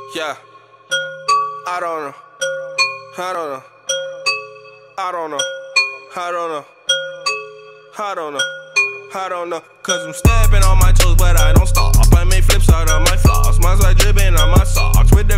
Yeah, I don't know. I don't know. I don't know. I don't know. I don't know. I don't know. Cause I'm stepping on my toes, but I don't stop. I make flips out of my floss. My side dripping on my socks with the